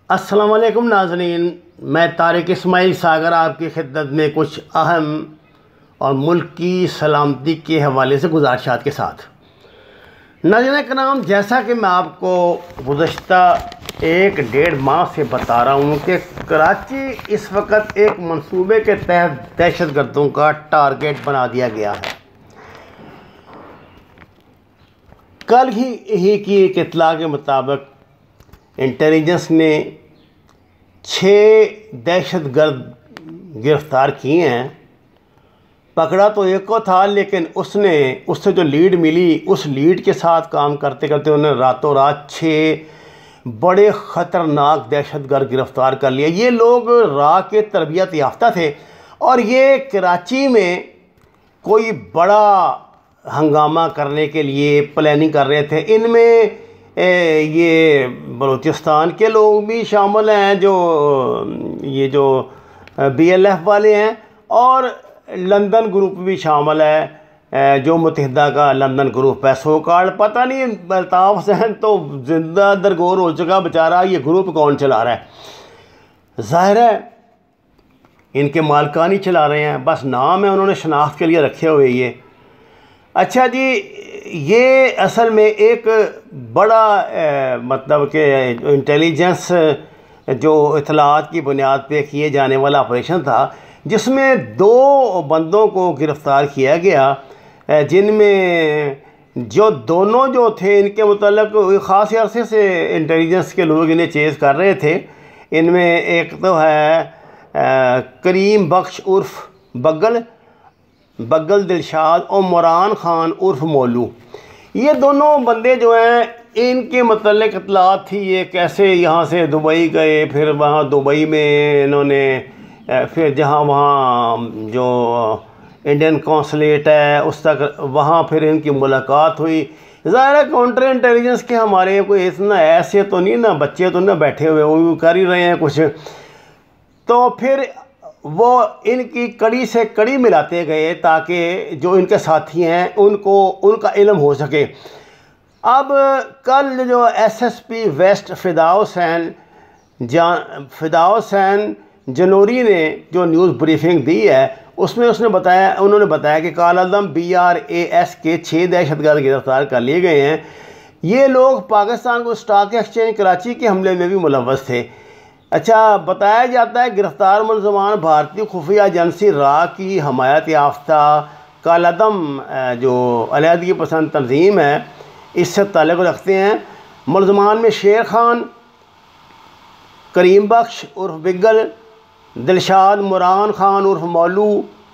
अस्सलाम वालेकुम नाज़रीन, मैं तारिक इस्माइल सागर आपकी खिदमत में कुछ अहम और मुल्क की सलामती के हवाले से गुज़ारिशात के साथ। नाज़रीन कराम, जैसा कि मैं आपको गुज़श्ता 1-1.5 माह से बता रहा हूँ कि कराची इस वक्त एक मंसूबे के तहत दहशतगर्दों का टारगेट बना दिया गया है। कल ही की एक इत्तला के मुताबिक इंटेलिजेंस ने 6 दहशतगर्द गिरफ़्तार किए हैं। पकड़ा तो एक को था, लेकिन उससे जो लीड मिली उस लीड के साथ काम करते करते उन्होंने रातों रात 6 बड़े ख़तरनाक दहशतगर्द गिरफ़्तार कर लिए। ये लोग राह के तरबियत याफ्ता थे और ये कराची में कोई बड़ा हंगामा करने के लिए प्लानिंग कर रहे थे। इनमें ये बलूचिस्तान के लोग भी शामिल हैं, जो BLF वाले हैं, और लंदन ग्रुप भी शामिल है, जो मुत्तहिदा का लंदन ग्रुप है। सो कार्ड पता नहीं अल्ताफ़ हुसैन तो ज़िंदा दरगोर हो चुका बेचारा, ये ग्रुप कौन चला रहा है? ज़ाहिर है इनके मालिकान ही चला रहे हैं, बस नाम है उन्होंने शनाख्त के लिए रखे हुए ये। अच्छा जी, ये असल में एक बड़ा मतलब कि इंटेलिजेंस जो इत्तलात की बुनियाद पे किए जाने वाला ऑपरेशन था, जिसमें 2 बंदों को गिरफ़्तार किया गया, जिनमें जो दोनों जो थे इनके मुतल्लिक़ ख़ास अरसे से इंटेलिजेंस के लोग इन्हें चेज़ कर रहे थे। इनमें एक तो है करीम बख्श उर्फ बग्गल दिलशाद और मुरान ख़ान उर्फ मोलू। ये दोनों बंदे जो हैं इनके मतलब इत्तलात थी ये कैसे यहाँ से दुबई गए, फिर वहाँ दुबई में इन्होंने फिर जहाँ वहाँ जो इंडियन कौंसलेट है उस तक वहाँ फिर इनकी मुलाकात हुई। ज़ाहिर है काउंटर इंटेलिजेंस के हमारे कोई इतना ऐसे तो नहीं ना, बच्चे तो ना बैठे हुए, वो भी कर ही रहे हैं कुछ। तो फिर वो इनकी कड़ी से कड़ी मिलाते गए ताकि जो इनके साथी हैं उनका इल्म हो सके। अब कल जो SSP वेस्ट फ़िदा हुसैन जनूरी ने जो न्यूज़ ब्रीफिंग दी है उसमें उन्होंने बताया कि कालादम BRAS के 6 दहशतगर्द गिरफ़्तार कर लिए गए हैं। ये लोग पाकिस्तान को स्टॉक एक्सचेंज कराची के हमले में भी मुलव्वस थे। अच्छा, बताया जाता है गिरफ़्तार मुलज़मान भारतीय खुफिया एजेंसी रा की हमायत याफ्ता कालादम जो अलहदगी पसंद तंजीम है इससे ताल्लुक़ रखते हैं। मुलज़मान में शेर खान, करीम बख्श उर्फ बिगल, दिलशाद, मुरान खान उर्फ मौलू,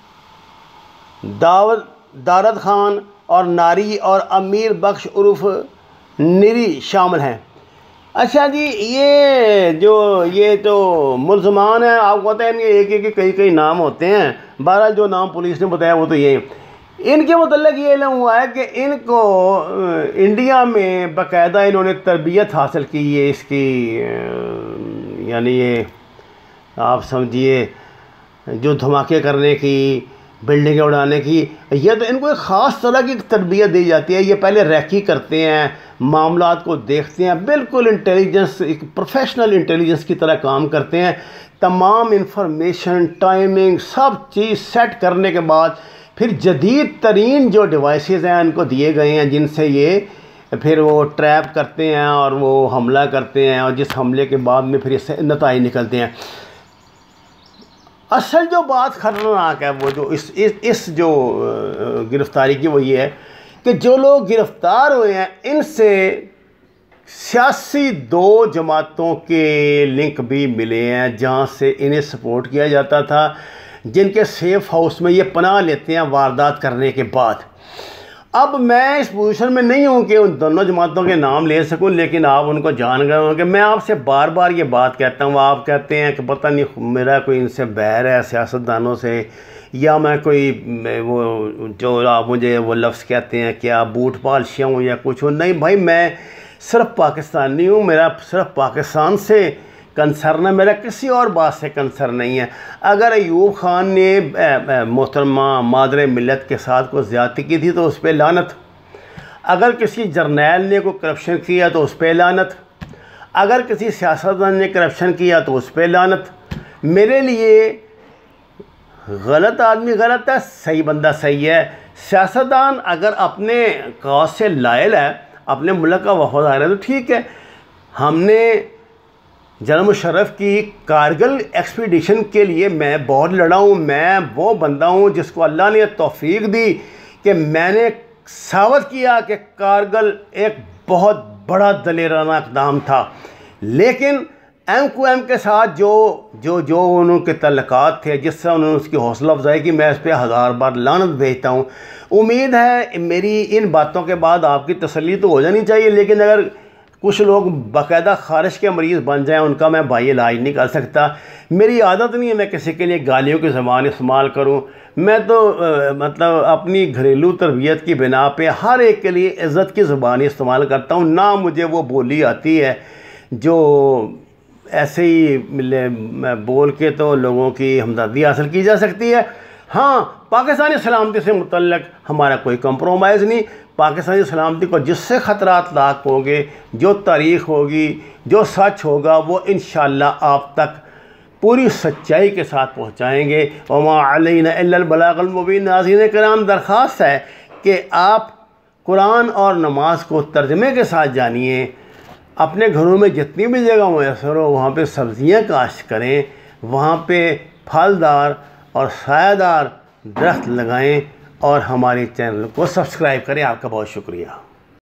दारद खान और नारी और अमीर बख्श उर्फ निरी शामिल हैं। अच्छा जी, ये तो मुलज़मान हैं, आपको पता है इनके एक कई नाम होते हैं। 12 जो नाम पुलिस ने बताया वो तो ये इनके मतलब ये इल्म हुआ है कि इनको इंडिया में बाकायदा इन्होंने तरबियत हासिल की है इसकी, यानी ये आप समझिए जो धमाके करने की, बिल्डिंगें उड़ाने की, यह तो इनको एक ख़ास तरह की तरबियत दी जाती है। ये पहले रैकी करते हैं, मामलात को देखते हैं, बिल्कुल इंटेलिजेंस एक प्रोफेशनल इंटेलिजेंस की तरह काम करते हैं। तमाम इंफॉर्मेशन, टाइमिंग, सब चीज़ सेट करने के बाद फिर जदीद तरीन जो डिवाइसेस हैं उनको दिए गए हैं, जिनसे ये फिर वो ट्रैप करते हैं और वो हमला करते हैं, और जिस हमले के बाद में फिर इससे नतीजे निकलते हैं। असल जो बात खतरनाक है वो जो इस जो गिरफ़्तारी की वो ये है कि जो लोग गिरफ़्तार हुए हैं इनसे सियासी 2 जमातों के लिंक भी मिले हैं, जहाँ से इन्हें सपोर्ट किया जाता था, जिनके सेफ़ हाउस में ये पनाह लेते हैं वारदात करने के बाद। अब मैं इस पोजीशन में नहीं हूँ कि उन दोनों जमातों के नाम ले सकूँ, लेकिन आप उनको जान गए होंगे। मैं आपसे बार बार ये बात कहता हूँ, आप कहते हैं कि पता नहीं मेरा कोई इनसे बैर है सियासतदानों से, या मैं कोई वो जो आप मुझे वो लफ्ज़ कहते हैं क्या बूट पालशिया हूँ या कुछ हूँ। नहीं भाई, मैं सिर्फ पाकिस्तानी हूँ, मेरा सिर्फ पाकिस्तान से कंसर्न है, मेरा किसी और बात से कंसर्न नहीं है। अगर अयूब ख़ान ने मोहतरमा मादर मिलत के साथ कोई ज़्यादती की थी तो उस पर लानत, अगर किसी जर्नैल ने कोई करप्शन किया तो उस पर लानत, अगर किसी सियासतदान ने करप्शन किया तो उस पर लानत। मेरे लिए गलत आदमी गलत है, सही बंदा सही है। सियासतदान अगर अपने कौज से लायल है, अपने मुल्क का वफादार है तो ठीक है। हमने जनरल मुशर्रफ की कारगिल एक्सपीडिशन के लिए मैं बहुत लड़ा हूँ। मैं वो बंदा हूँ जिसको अल्लाह ने तौफीक दी कि मैंने साबित किया कि कारगिल एक बहुत बड़ा दलेराना इक़दाम था। लेकिन MQM के साथ जो उनके तल्लुकात थे, जिससे उन्होंने उसकी हौसला अफजाई की, मैं इस पर 1000 बार लानत भेजता हूँ। उम्मीद है मेरी इन बातों के बाद आपकी तसल्ली तो हो जानी चाहिए। लेकिन अगर कुछ लोग बाकायदा ख़ारिश के मरीज़ बन जाएं, उनका मैं भाई इलाज नहीं कर सकता। मेरी आदत नहीं है मैं किसी के लिए गालियों की ज़बान इस्तेमाल करूं। मैं तो मतलब अपनी घरेलू तरबियत की बिना पे हर एक के लिए इज़्ज़त की ज़बान इस्तेमाल करता हूं। ना मुझे वो बोली आती है जो ऐसे ही बोल के तो लोगों की हमदर्दी हासिल की जा सकती है। हाँ, पाकिस्तानी सलामती से मुतल्लक हमारा कोई कंप्रोमाइज़ नहीं। पाकिस्तानी सलामती को जिससे ख़तरात लाक होंगे, जो तारीख़ होगी, जो सच होगा, वो इंशाअल्लाह आप तक पूरी सच्चाई के साथ पहुँचाएँगे। वमा अलैना इल्लल बलागुल मुबीन। नाज़रीन किराम, दरख्वास्त है कि आप कुरान और नमाज को तर्जमे के साथ जानिए। अपने घरों में जितनी भी जगह मैसर हो वहाँ पे सब्ज़ियाँ काश्त करें, वहाँ पे फलदार और सायादार दरख्त लगाएं और हमारे चैनल को सब्सक्राइब करें। आपका बहुत शुक्रिया।